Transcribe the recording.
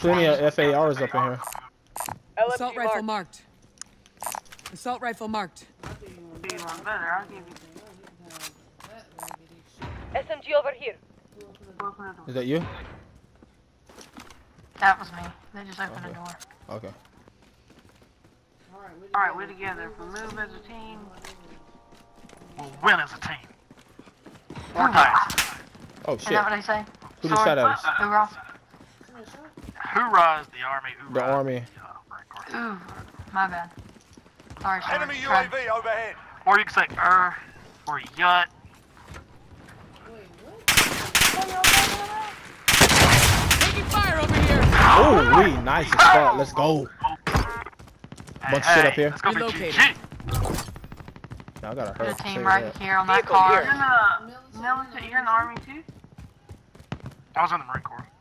Plenty of FARs up in here. Assault rifle marked. Assault rifle marked. SMG over here. Is that you? That was me. They just opened the door. Okay. Alright, we're together. If we move as a team, we'll win as a team. 4 times. Oh shit. Is that what they say? Who just shot at us? Hoorah. Hoorah is the army. Hoorah. The army. Ooh, my bad. Sorry, sorry. Enemy UAV overhead. Or you can say or yut. Taking fire over here. Oh, we nice as fuck. Let's go. Bunch of shit up here. Let's go be Relocated. GG. Now I gotta There's hurt. a team right here on that Vehicle car. here. You're in the army too? I was in the Marine Corps.